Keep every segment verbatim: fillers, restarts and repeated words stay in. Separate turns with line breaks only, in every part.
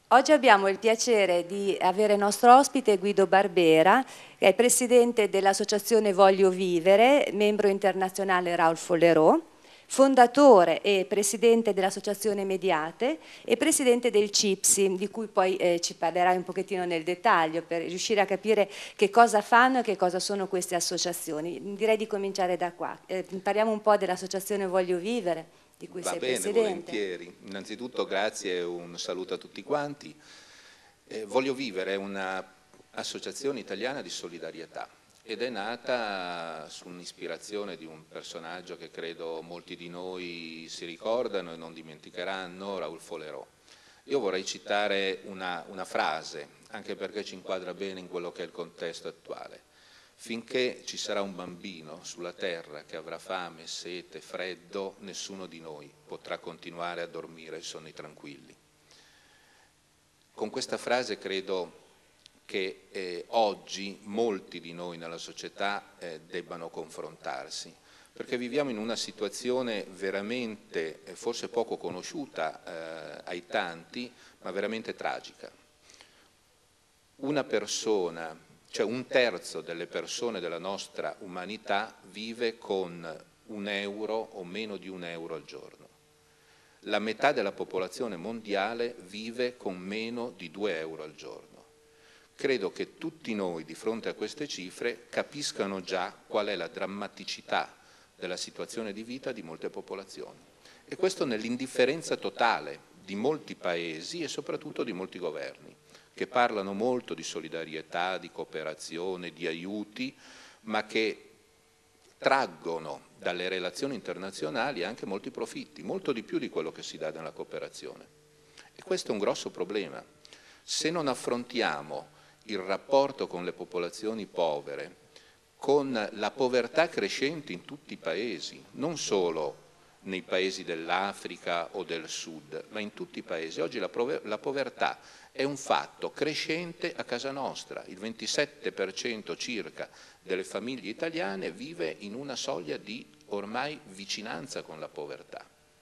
Oggi abbiamo il piacere di avere nostro ospite Guido Barbera, che è presidente dell'associazione Voglio Vivere, membro internazionale Raoul Follerot, fondatore e presidente dell'associazione Mediate e presidente del CIPSI, di cui poi eh, ci parlerai un pochettino nel dettaglio per riuscire a capire che cosa fanno e che cosa sono queste associazioni. Direi di cominciare da qua. Eh, parliamo un po' dell'associazione Voglio Vivere, di cui
Va
sei
bene,
presidente.
volentieri. Innanzitutto grazie e un saluto a tutti quanti. Eh, Voglio Vivere è un'associazione italiana di solidarietà ed è nata su un'ispirazione di un personaggio che credo molti di noi si ricordano e non dimenticheranno, Raoul Follerot. Io vorrei citare una, una frase, anche perché ci inquadra bene in quello che è il contesto attuale. Finché ci sarà un bambino sulla terra che avrà fame, sete, freddo, nessuno di noi potrà continuare a dormire sonni tranquilli. Con questa frase credo che eh, oggi molti di noi nella società eh, debbano confrontarsi, perché viviamo in una situazione veramente, eh, forse poco conosciuta eh, ai tanti, ma veramente tragica. Una persona, cioè un terzo delle persone della nostra umanità vive con un euro o meno di un euro al giorno. La metà della popolazione mondiale vive con meno di due euro al giorno. Credo che tutti noi di fronte a queste cifre capiscano già qual è la drammaticità della situazione di vita di molte popolazioni. E questo nell'indifferenza totale di molti paesi e soprattutto di molti governi, che parlano molto di solidarietà, di cooperazione, di aiuti, ma che traggono dalle relazioni internazionali anche molti profitti, molto di più di quello che si dà nella cooperazione. E questo è un grosso problema. Se non affrontiamo il rapporto con le popolazioni povere, con la povertà crescente in tutti i paesi, non solo nei paesi dell'Africa o del Sud, ma in tutti i paesi. Oggi la, la povertà è un fatto crescente a casa nostra. Il ventisette per cento circa delle famiglie italiane vive in una soglia di ormai vicinanza con la povertà.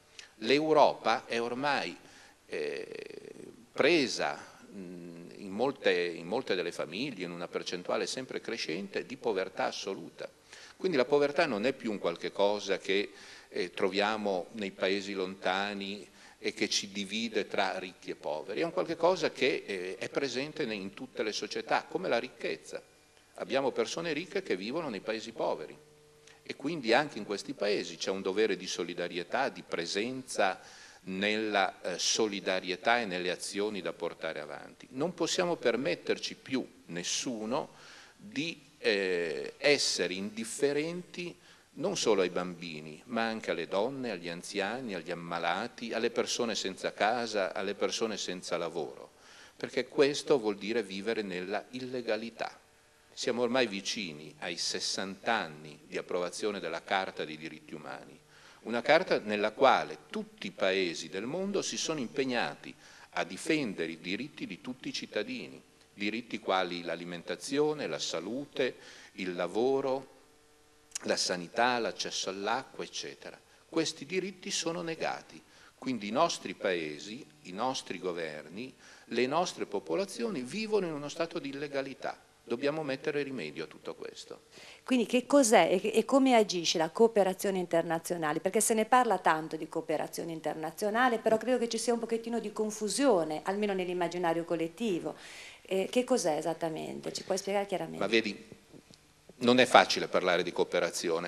L'Europa è ormai eh, presa mh, in, molte, in molte delle famiglie, in una percentuale sempre crescente, di povertà assoluta. Quindi la povertà non è più un qualche cosa che eh, troviamo nei paesi lontani e che ci divide tra ricchi e poveri, è un qualche cosa che eh, è presente in tutte le società, come la ricchezza. Abbiamo persone ricche che vivono nei paesi poveri e quindi anche in questi paesi c'è un dovere di solidarietà, di presenza nella eh, solidarietà e nelle azioni da portare avanti. Non possiamo permetterci più, nessuno, di eh, essere indifferenti non solo ai bambini, ma anche alle donne, agli anziani, agli ammalati, alle persone senza casa, alle persone senza lavoro, perché questo vuol dire vivere nella illegalità. Siamo ormai vicini ai sessanta anni di approvazione della Carta dei diritti umani, una carta nella quale tutti i paesi del mondo si sono impegnati a difendere i diritti di tutti i cittadini, diritti quali l'alimentazione, la salute, il lavoro, la sanità, l'accesso all'acqua, eccetera. Questi diritti sono negati, quindi i nostri paesi, i nostri governi, le nostre popolazioni vivono in uno stato di illegalità. Dobbiamo mettere rimedio a tutto questo.
Quindi che cos'è e come agisce la cooperazione internazionale? Perché se ne parla tanto di cooperazione internazionale, però credo che ci sia un pochettino di confusione, almeno nell'immaginario collettivo. Eh, che cos'è esattamente? Ci puoi spiegare chiaramente?
Ma vedi, non è facile parlare di cooperazione.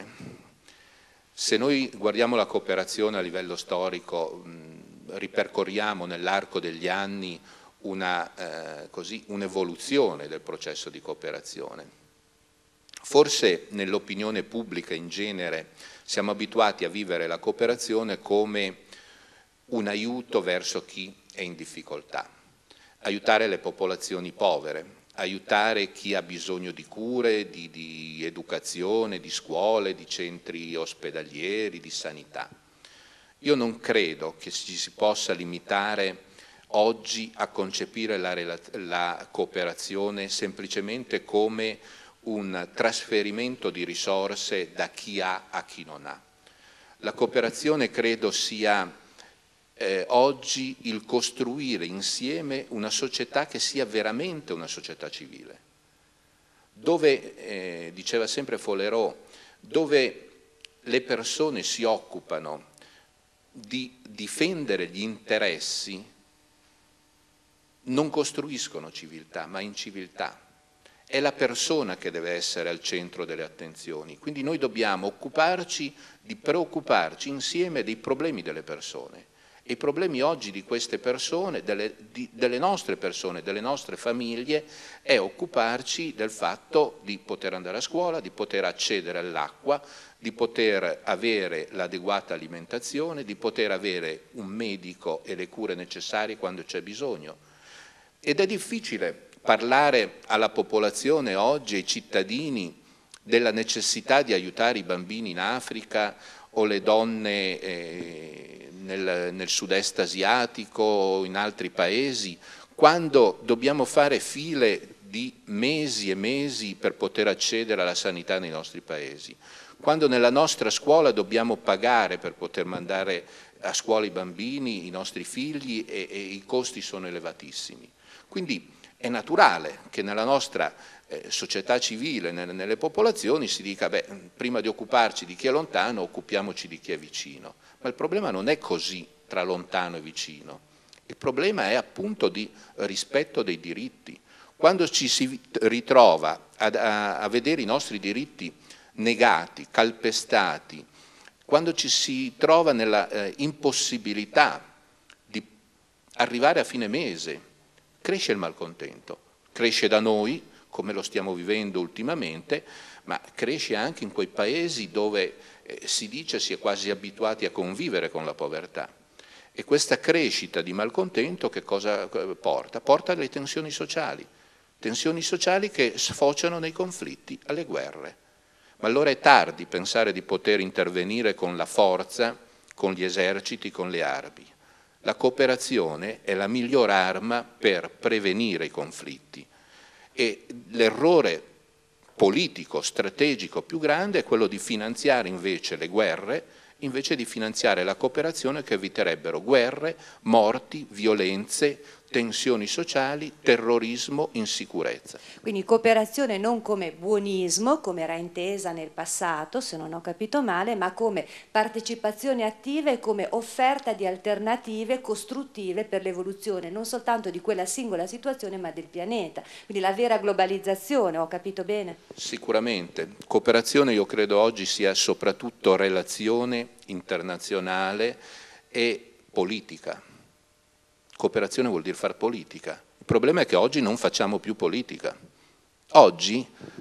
Se noi guardiamo la cooperazione a livello storico, mh, ripercorriamo nell'arco degli anni una, eh, così, un'evoluzione del processo di cooperazione. Forse nell'opinione pubblica in genere siamo abituati a vivere la cooperazione come un aiuto verso chi è in difficoltà, aiutare le popolazioni povere, aiutare chi ha bisogno di cure, di, di educazione, di scuole, di centri ospedalieri, di sanità. Io non credo che ci si possa limitare oggi a concepire la, la cooperazione semplicemente come un trasferimento di risorse da chi ha a chi non ha. La cooperazione credo sia eh, oggi il costruire insieme una società che sia veramente una società civile, dove, eh, diceva sempre Folleraut, dove le persone si occupano di difendere gli interessi, non costruiscono civiltà, ma inciviltà. È la persona che deve essere al centro delle attenzioni, quindi noi dobbiamo occuparci di preoccuparci insieme dei problemi delle persone. E i problemi oggi di queste persone, delle, di, delle nostre persone, delle nostre famiglie, è occuparci del fatto di poter andare a scuola, di poter accedere all'acqua, di poter avere l'adeguata alimentazione, di poter avere un medico e le cure necessarie quando c'è bisogno. Ed è difficile parlare alla popolazione oggi, ai cittadini, della necessità di aiutare i bambini in Africa o le donne eh, nel, nel sud-est asiatico o in altri paesi, quando dobbiamo fare file di mesi e mesi per poter accedere alla sanità nei nostri paesi, quando nella nostra scuola dobbiamo pagare per poter mandare a scuola i bambini, i nostri figli, e, e i costi sono elevatissimi. Quindi è naturale che nella nostra eh, società civile, nelle, nelle popolazioni, si dica, beh, prima di occuparci di chi è lontano, occupiamoci di chi è vicino. Ma il problema non è così tra lontano e vicino. Il problema è appunto di rispetto dei diritti. Quando ci si ritrova a, a, a vedere i nostri diritti negati, calpestati, quando ci si trova nella eh, impossibilità di arrivare a fine mese, cresce il malcontento, cresce da noi, come lo stiamo vivendo ultimamente, ma cresce anche in quei paesi dove eh, si dice si è quasi abituati a convivere con la povertà. E questa crescita di malcontento che cosa porta? Porta alle tensioni sociali, tensioni sociali che sfociano nei conflitti, alle guerre. Ma allora è tardi pensare di poter intervenire con la forza, con gli eserciti, con le armi. La cooperazione è la miglior arma per prevenire i conflitti e l'errore politico, strategico più grande è quello di finanziare invece le guerre, invece di finanziare la cooperazione che eviterebbero guerre, morti, violenze, tensioni sociali, terrorismo, insicurezza.
Quindi cooperazione non come buonismo, come era intesa nel passato, se non ho capito male, ma come partecipazione attiva e come offerta di alternative costruttive per l'evoluzione, non soltanto di quella singola situazione, ma del pianeta. Quindi la vera globalizzazione, ho capito bene?
Sicuramente. Cooperazione io credo oggi sia soprattutto relazione internazionale e politica. Cooperazione vuol dire far politica. Il problema è che oggi non facciamo più politica. Oggi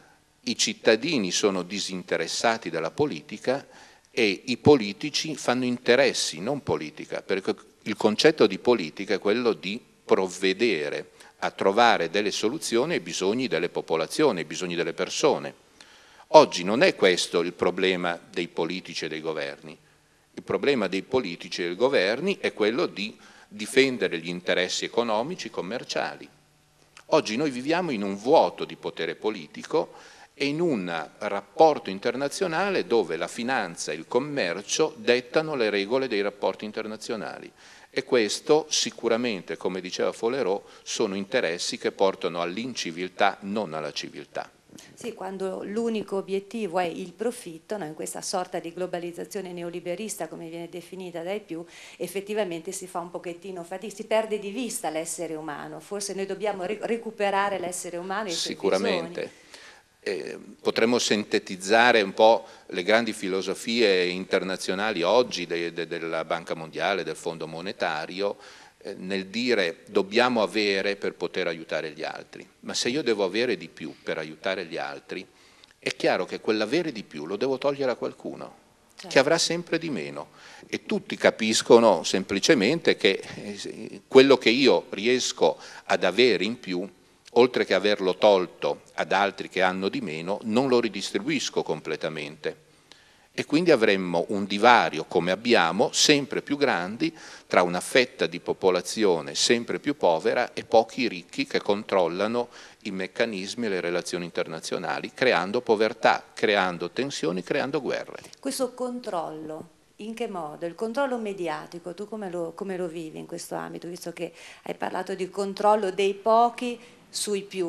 i cittadini sono disinteressati dalla politica e i politici fanno interessi, non politica, perché il concetto di politica è quello di provvedere a trovare delle soluzioni ai bisogni delle popolazioni, ai bisogni delle persone. Oggi non è questo il problema dei politici e dei governi. Il problema dei politici e dei governi è quello di difendere gli interessi economici, commerciali. Oggi noi viviamo in un vuoto di potere politico e in un rapporto internazionale dove la finanza e il commercio dettano le regole dei rapporti internazionali e questo sicuramente, come diceva Folleraut, sono interessi che portano all'inciviltà, non alla civiltà.
Sì, quando l'unico obiettivo è il profitto, no, in questa sorta di globalizzazione neoliberista come viene definita dai più, effettivamente si fa un pochettino fatica, si perde di vista l'essere umano, forse noi dobbiamo ri recuperare l'essere umano e i suoi
Sicuramente.
bisogni.
Eh, potremmo sintetizzare un po' le grandi filosofie internazionali oggi de, de, della Banca Mondiale, del Fondo Monetario, eh, nel dire dobbiamo avere per poter aiutare gli altri, ma se io devo avere di più per aiutare gli altri, è chiaro che quell'avere di più lo devo togliere a qualcuno, certo, che avrà sempre di meno e tutti capiscono semplicemente che eh, quello che io riesco ad avere in più, oltre che averlo tolto ad altri che hanno di meno, non lo ridistribuisco completamente. E quindi avremmo un divario, come abbiamo, sempre più grandi tra una fetta di popolazione sempre più povera e pochi ricchi che controllano i meccanismi e le relazioni internazionali, creando povertà, creando tensioni, creando guerre.
Questo controllo in che modo? Il controllo mediatico, tu come lo, come lo vivi in questo ambito, visto che hai parlato di controllo dei pochi sui più?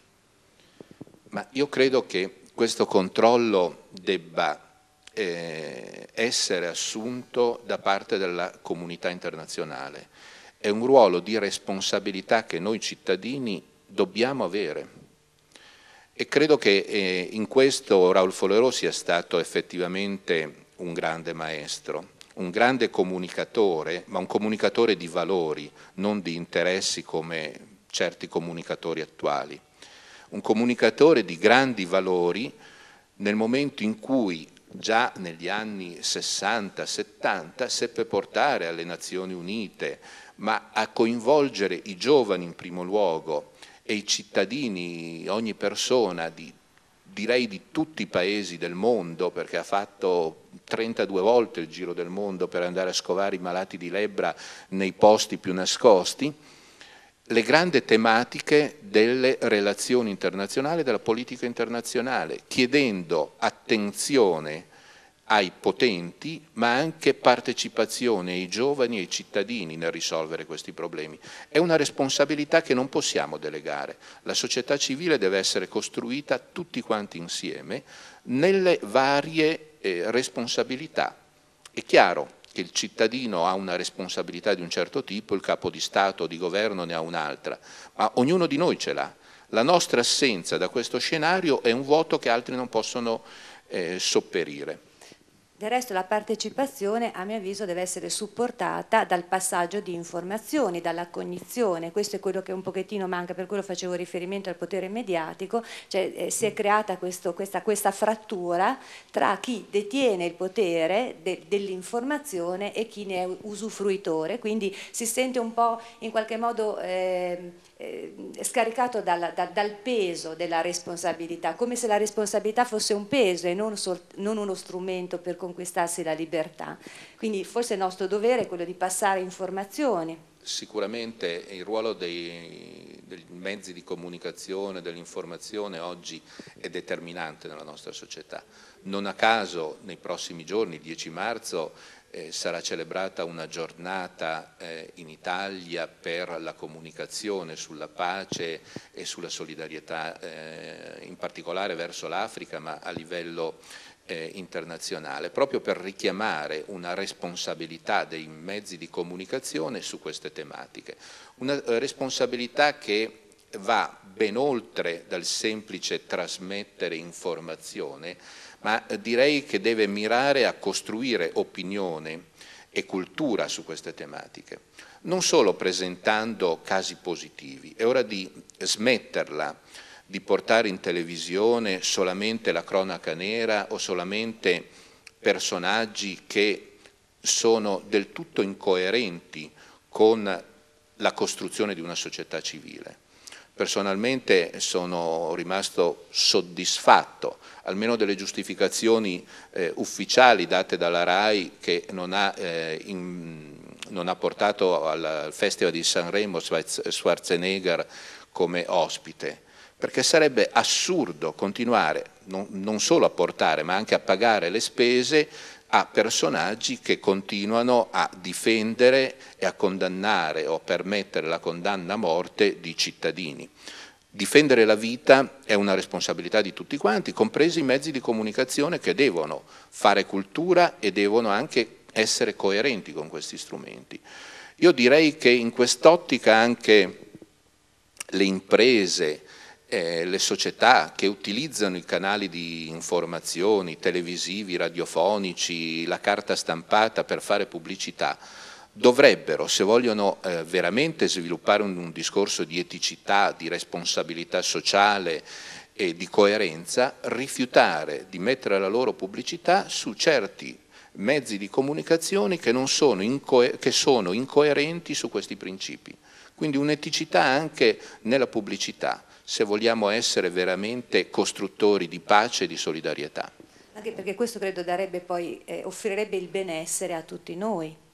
Ma io credo che questo controllo debba eh, essere assunto da parte della comunità internazionale. È un ruolo di responsabilità che noi cittadini dobbiamo avere. E credo che eh, in questo Raoul Follereau sia stato effettivamente un grande maestro, un grande comunicatore, ma un comunicatore di valori, non di interessi come certi comunicatori attuali. Un comunicatore di grandi valori nel momento in cui già negli anni sessanta settanta seppe portare alle Nazioni Unite, ma a coinvolgere i giovani in primo luogo e i cittadini, ogni persona, di, direi di tutti i paesi del mondo, perché ha fatto trentadue volte il giro del mondo per andare a scovare i malati di lebbra nei posti più nascosti, le grandi tematiche delle relazioni internazionali, della politica internazionale, chiedendo attenzione ai potenti, ma anche partecipazione ai giovani e ai cittadini nel risolvere questi problemi. È una responsabilità che non possiamo delegare. La società civile deve essere costruita tutti quanti insieme nelle varie eh, responsabilità. È chiaro che il cittadino ha una responsabilità di un certo tipo, il capo di Stato o di governo ne ha un'altra, ma ognuno di noi ce l'ha. La nostra assenza da questo scenario è un vuoto che altri non possono eh, sopperire.
Del resto la partecipazione, a mio avviso, deve essere supportata dal passaggio di informazioni, dalla cognizione. Questo è quello che un pochettino manca, per quello facevo riferimento al potere mediatico, cioè eh, si è creata questo, questa, questa frattura tra chi detiene il potere de, dell'informazione e chi ne è usufruitore, quindi si sente un po' in qualche modo eh, eh, scaricato dal, dal, dal peso della responsabilità, come se la responsabilità fosse un peso e non, sol, non uno strumento per conquistarsi la libertà. Quindi forse il nostro dovere è quello di passare informazioni.
Sicuramente il ruolo dei, dei mezzi di comunicazione, dell'informazione oggi è determinante nella nostra società. Non a caso nei prossimi giorni, il dieci marzo, eh, sarà celebrata una giornata eh, in Italia per la comunicazione sulla pace e sulla solidarietà, eh, in particolare verso l'Africa, ma a livello Eh, internazionale, proprio per richiamare una responsabilità dei mezzi di comunicazione su queste tematiche. Una eh, responsabilità che va ben oltre dal semplice trasmettere informazione, ma eh, direi che deve mirare a costruire opinione e cultura su queste tematiche, non solo presentando casi positivi. È ora di smetterla di portare in televisione solamente la cronaca nera o solamente personaggi che sono del tutto incoerenti con la costruzione di una società civile. Personalmente sono rimasto soddisfatto, almeno delle giustificazioni eh, ufficiali date dalla RAI, che non ha, eh, in, non ha portato al Festival di Sanremo Schwarzenegger come ospite. Perché sarebbe assurdo continuare non, non solo a portare ma anche a pagare le spese a personaggi che continuano a difendere e a condannare o a permettere la condanna a morte di cittadini. Difendere la vita è una responsabilità di tutti quanti, compresi i mezzi di comunicazione che devono fare cultura e devono anche essere coerenti con questi strumenti. Io direi che in quest'ottica anche le imprese, Eh, le società che utilizzano i canali di informazioni televisivi, radiofonici, la carta stampata per fare pubblicità, dovrebbero, se vogliono eh, veramente sviluppare un, un discorso di eticità, di responsabilità sociale e di coerenza, rifiutare di mettere la loro pubblicità su certi mezzi di comunicazione che, non sono, inco- che sono incoerenti su questi principi. Quindi un'eticità anche nella pubblicità, se vogliamo essere veramente costruttori di pace e di solidarietà.
Anche perché questo credo darebbe poi, eh, offrirebbe il benessere a tutti noi.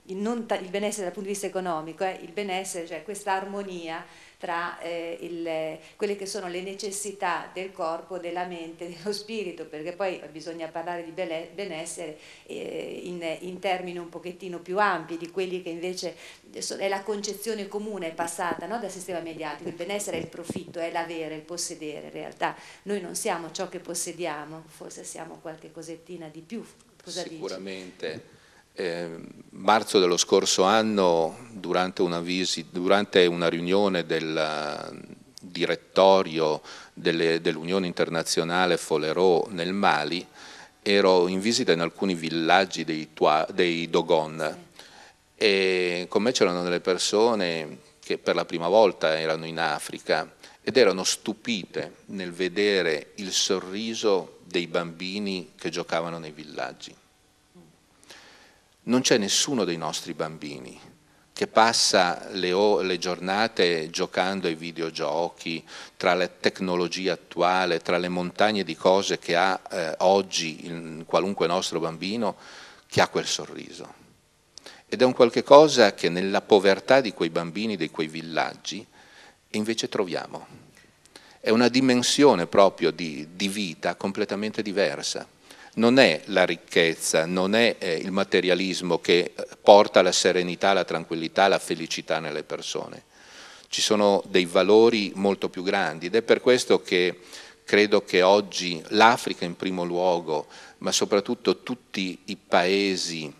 il, non il benessere dal punto di vista economico, eh, il benessere, cioè questa armonia tra eh, il, quelle che sono le necessità del corpo, della mente, dello spirito, perché poi bisogna parlare di benessere eh, in, in termini un pochettino più ampi di quelli che invece è la concezione comune passata, no, dal sistema mediatico. Il benessere è il profitto, è l'avere, il possedere. In realtà noi non siamo ciò che possediamo, forse siamo qualche cosettina di più. Cosa
Sicuramente.
dici?
Eh, marzo dello scorso anno, durante una, visita, durante una riunione del direttorio dell'Unione Internazionale Folerò nel Mali, ero in visita in alcuni villaggi dei, Tua, dei Dogon, sì. E con me c'erano delle persone che per la prima volta erano in Africa ed erano stupite nel vedere il sorriso dei bambini che giocavano nei villaggi. Non c'è nessuno dei nostri bambini che passa le, le giornate giocando ai videogiochi, tra la tecnologia attuale, tra le montagne di cose che ha eh, oggi il, qualunque nostro bambino, che ha quel sorriso. Ed è un qualche cosa che nella povertà di quei bambini, di quei villaggi, invece troviamo. È una dimensione proprio di, di vita completamente diversa. Non è la ricchezza, non è eh, il materialismo che porta la serenità, la tranquillità, la felicità nelle persone. Ci sono dei valori molto più grandi ed è per questo che credo che oggi l'Africa in primo luogo, ma soprattutto tutti i paesi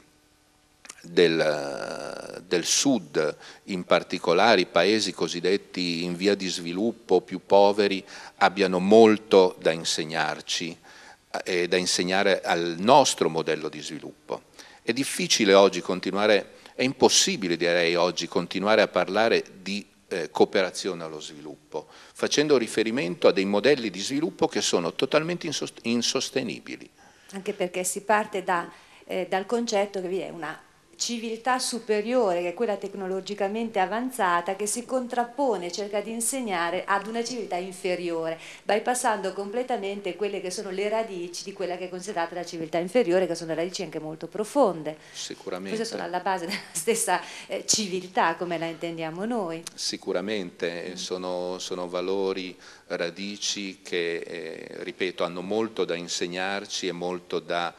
del, del sud, in particolare i paesi cosiddetti in via di sviluppo, più poveri, abbiano molto da insegnarci e da insegnare al nostro modello di sviluppo. È difficile oggi continuare, è impossibile direi oggi continuare a parlare di eh, cooperazione allo sviluppo, facendo riferimento a dei modelli di sviluppo che sono totalmente insostenibili.
Anche perché si parte da, eh, dal concetto che vi è una civiltà superiore, che è quella tecnologicamente avanzata, che si contrappone, cerca di insegnare ad una civiltà inferiore, bypassando completamente quelle che sono le radici di quella che è considerata la civiltà inferiore, che sono radici anche molto profonde.
Sicuramente.
Queste sono alla base della stessa eh, civiltà come la intendiamo noi.
Sicuramente, mm. sono, sono valori, radici che, eh, ripeto, hanno molto da insegnarci e molto da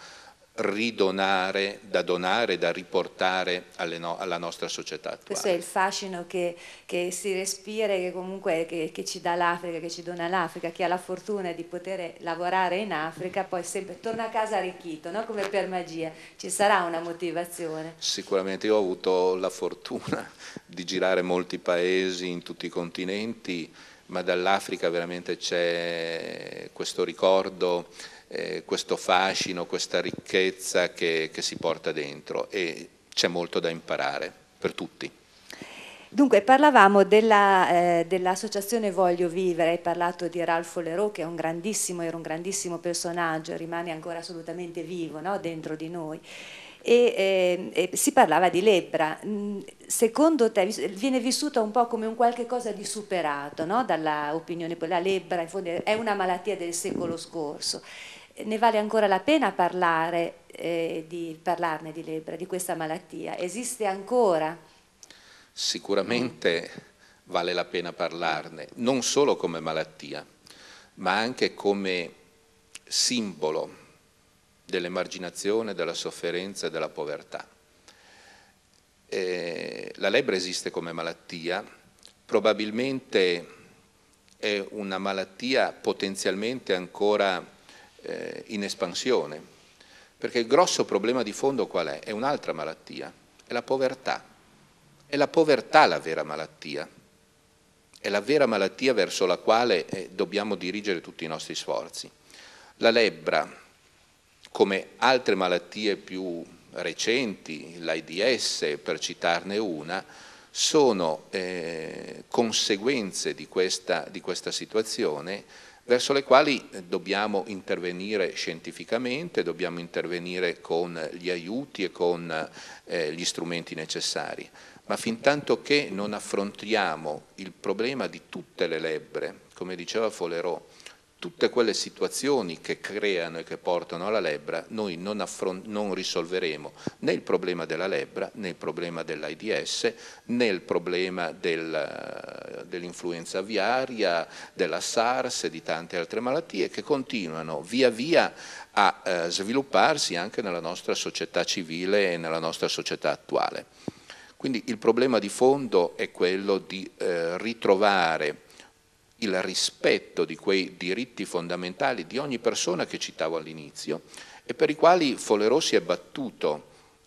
ridonare, da donare, da riportare alle no, alla nostra società attuale.
Questo è il fascino che, che si respira e che comunque che, che ci dà l'Africa, che ci dona l'Africa. Chi ha la fortuna di poter lavorare in Africa poi sempre torna a casa arricchito, no? Come per magia. Ci sarà una motivazione.
Sicuramente. Io ho avuto la fortuna di girare molti paesi in tutti i continenti, ma dall'Africa veramente c'è questo ricordo, Eh, questo fascino, questa ricchezza che, che si porta dentro e c'è molto da imparare per tutti.
Dunque parlavamo della, eh, dell'associazione Voglio Vivere, hai parlato di Ralph Folerò che è un grandissimo, era un grandissimo personaggio, rimane ancora assolutamente vivo, no? Dentro di noi. E, eh, e si parlava di lebbra. Secondo te viene vissuta un po' come un qualche cosa di superato, no? Dalla opinione, la lebbra in fondo è una malattia del secolo scorso. Ne vale ancora la pena parlare, eh, di, parlarne di lebbra, di questa malattia? Esiste ancora?
Sicuramente vale la pena parlarne, non solo come malattia, ma anche come simbolo dell'emarginazione, della sofferenza e della povertà. Eh, la lebbra esiste come malattia, probabilmente è una malattia potenzialmente ancora eh, in espansione, perché il grosso problema di fondo qual è? È un'altra malattia, è la povertà. È la povertà la vera malattia, è la vera malattia verso la quale eh, dobbiamo dirigere tutti i nostri sforzi. La lebbra, come altre malattie più recenti, l'AIDS per citarne una, sono eh, conseguenze di questa, di questa situazione verso le quali dobbiamo intervenire scientificamente, dobbiamo intervenire con gli aiuti e con eh, gli strumenti necessari. Ma fin tanto che non affrontiamo il problema di tutte le lebbre, come diceva Folerò, tutte quelle situazioni che creano e che portano alla lebbra, noi non, non risolveremo né il problema della lebbra, né il problema dell'AIDS, né il problema del, dell'influenza aviaria, della SARS e di tante altre malattie che continuano via via a eh, svilupparsi anche nella nostra società civile e nella nostra società attuale. Quindi il problema di fondo è quello di eh, ritrovare il rispetto di quei diritti fondamentali di ogni persona che citavo all'inizio e per i quali Folleraut si è battuto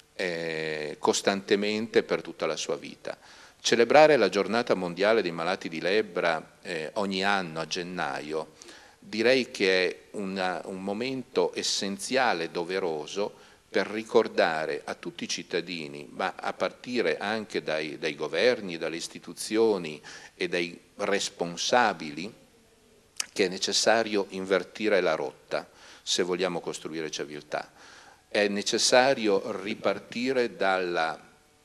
eh, costantemente per tutta la sua vita. Celebrare la giornata mondiale dei malati di lebbra eh, ogni anno a gennaio direi che è una, un momento essenziale, doveroso, per ricordare a tutti i cittadini, ma a partire anche dai, dai governi, dalle istituzioni e dai responsabili, che è necessario invertire la rotta se vogliamo costruire civiltà. È necessario ripartire dalla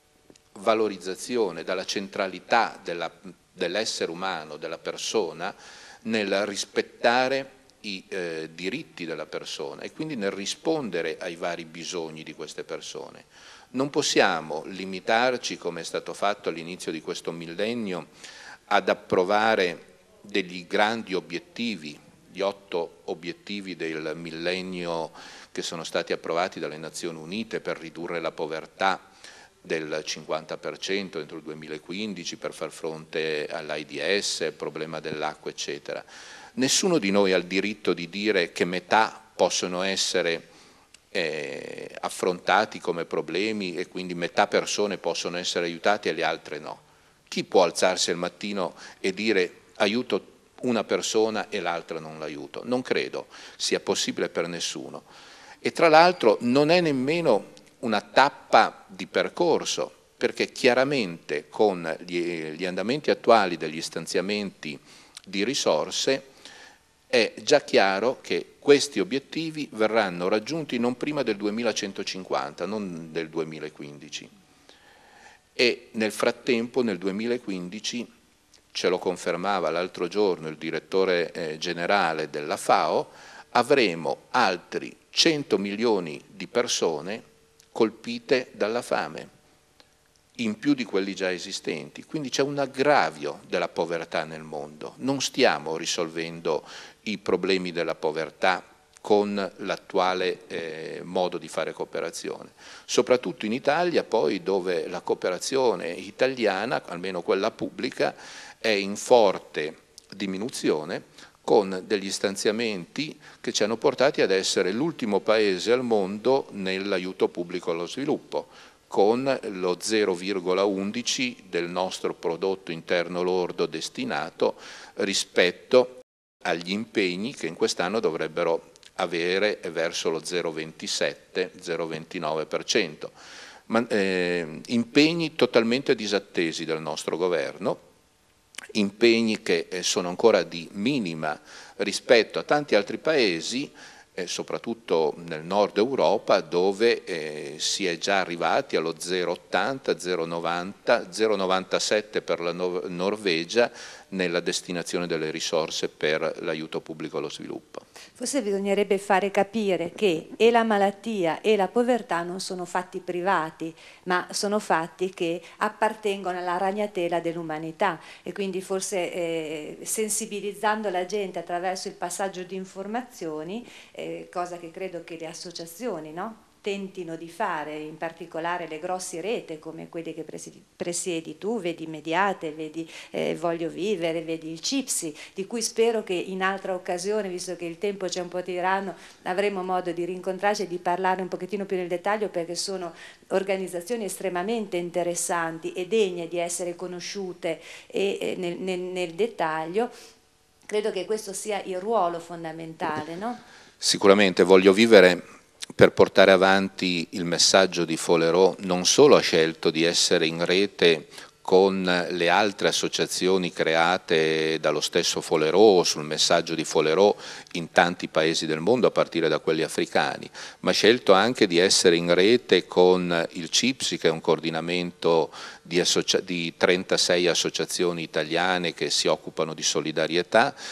valorizzazione, dalla centralità dell'essere umano, della persona, nel rispettare i eh, diritti della persona e quindi nel rispondere ai vari bisogni di queste persone. Non possiamo limitarci, come è stato fatto all'inizio di questo millennio, ad approvare degli grandi obiettivi, gli otto obiettivi del millennio che sono stati approvati dalle Nazioni Unite per ridurre la povertà del cinquanta per cento entro il duemilaquindici, per far fronte all'AIDS, al problema dell'acqua, eccetera. Nessuno di noi ha il diritto di dire che metà possono essere eh, affrontati come problemi e quindi metà persone possono essere aiutate e le altre no. Chi può alzarsi al mattino e dire aiuto una persona e l'altra non l'aiuto? Non credo sia possibile per nessuno. E tra l'altro non è nemmeno una tappa di percorso, perché chiaramente con gli, gli andamenti attuali degli stanziamenti di risorse è già chiaro che questi obiettivi verranno raggiunti non prima del duemilacentocinquanta, non del duemilaquindici. E nel frattempo, nel duemilaquindici, ce lo confermava l'altro giorno il direttore eh, generale della FAO, avremo altri cento milioni di persone colpite dalla fame, in più di quelli già esistenti. Quindi c'è un aggravio della povertà nel mondo. Non stiamo risolvendo i problemi della povertà con l'attuale eh, modo di fare cooperazione. Soprattutto in Italia, poi, dove la cooperazione italiana, almeno quella pubblica, è in forte diminuzione, con degli stanziamenti che ci hanno portati ad essere l'ultimo paese al mondo nell'aiuto pubblico allo sviluppo, con lo zero virgola undici del nostro prodotto interno lordo destinato rispetto agli impegni che in quest'anno dovrebbero avere verso lo zero virgola ventisette zero virgola ventinove per cento. Ma, eh, impegni totalmente disattesi dal nostro governo, impegni che eh, sono ancora di minima rispetto a tanti altri paesi, eh, soprattutto nel nord Europa, dove eh, si è già arrivati allo zero virgola ottanta, zero virgola novanta, zero virgola novantasette per la Nor- Norvegia nella destinazione delle risorse per l'aiuto pubblico allo sviluppo.
Forse bisognerebbe fare capire che e la malattia e la povertà non sono fatti privati, ma sono fatti che appartengono alla ragnatela dell'umanità e quindi forse eh, sensibilizzando la gente attraverso il passaggio di informazioni, eh, cosa che credo che le associazioni, no? tentino di fare, in particolare le grosse rete come quelle che presiedi, presiedi tu, vedi Mediate, vedi eh, Voglio Vivere, vedi il CIPSI, di cui spero che in altra occasione, visto che il tempo c'è un po' tiranno, avremo modo di rincontrarci e di parlare un pochettino più nel dettaglio, perché sono organizzazioni estremamente interessanti e degne di essere conosciute e, e nel, nel, nel dettaglio. Credo che questo sia il ruolo fondamentale, no?
Sicuramente Voglio Vivere, per portare avanti il messaggio di Folleraut, non solo ha scelto di essere in rete con le altre associazioni create dallo stesso Folleraut sul messaggio di Folleraut in tanti paesi del mondo, a partire da quelli africani, ma ha scelto anche di essere in rete con il CIPSI, che è un coordinamento di, associa- di trentasei associazioni italiane che si occupano di solidarietà,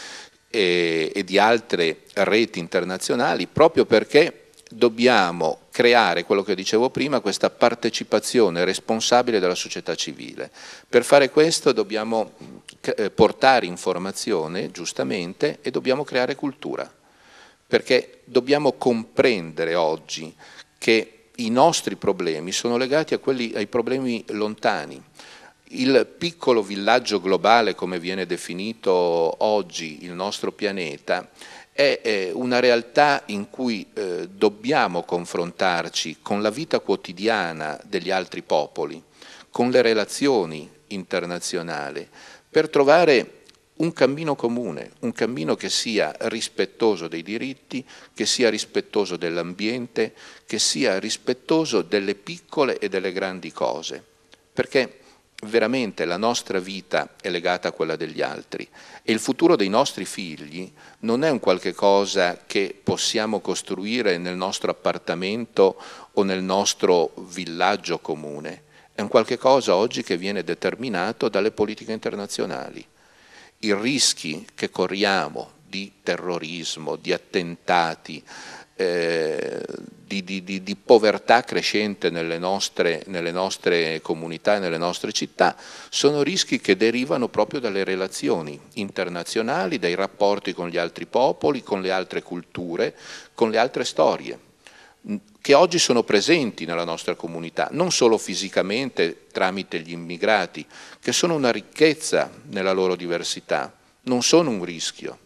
e, e di altre reti internazionali, proprio perché dobbiamo creare, quello che dicevo prima, questa partecipazione responsabile della società civile. Per fare questo dobbiamo portare informazione, giustamente, e dobbiamo creare cultura, perché dobbiamo comprendere oggi che i nostri problemi sono legati a quelli, ai problemi lontani. Il piccolo villaggio globale, come viene definito oggi il nostro pianeta, è una realtà in cui eh, dobbiamo confrontarci con la vita quotidiana degli altri popoli, con le relazioni internazionali, per trovare un cammino comune, un cammino che sia rispettoso dei diritti, che sia rispettoso dell'ambiente, che sia rispettoso delle piccole e delle grandi cose, perché veramente la nostra vita è legata a quella degli altri e il futuro dei nostri figli non è un qualche cosa che possiamo costruire nel nostro appartamento o nel nostro villaggio comune, è un qualche cosa oggi che viene determinato dalle politiche internazionali. I rischi che corriamo di terrorismo, di attentati, eh, di, di, di, di povertà crescente nelle nostre, nelle nostre comunità e nelle nostre città, sono rischi che derivano proprio dalle relazioni internazionali, dai rapporti con gli altri popoli, con le altre culture, con le altre storie, che oggi sono presenti nella nostra comunità, non solo fisicamente tramite gli immigrati, che sono una ricchezza nella loro diversità, non sono un rischio.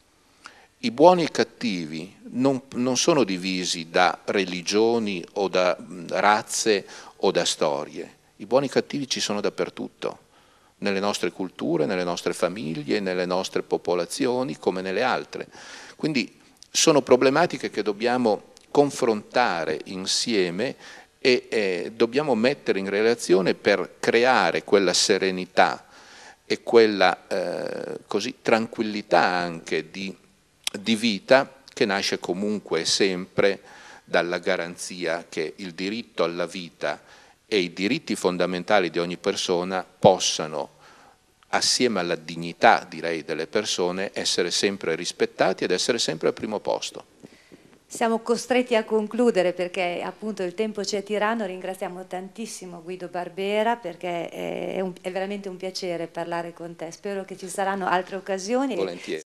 I buoni e cattivi non, non sono divisi da religioni o da razze o da storie. I buoni e cattivi ci sono dappertutto, nelle nostre culture, nelle nostre famiglie, nelle nostre popolazioni come nelle altre. Quindi sono problematiche che dobbiamo confrontare insieme e eh, dobbiamo mettere in relazione per creare quella serenità e quella eh, così, tranquillità anche di di vita che nasce comunque sempre dalla garanzia che il diritto alla vita e i diritti fondamentali di ogni persona possano, assieme alla dignità, direi, delle persone, essere sempre rispettati ed essere sempre al primo posto.
Siamo costretti a concludere perché appunto il tempo ci è tiranno. Ringraziamo tantissimo Guido Barbera perché è, un, è veramente un piacere parlare con te. Spero che ci saranno altre occasioni.
Volentieri.